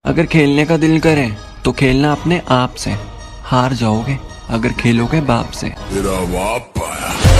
अगर खेलने का दिल करे तो खेलना अपने आप से, हार जाओगे अगर खेलोगे बाप से। तेरा बाप आया।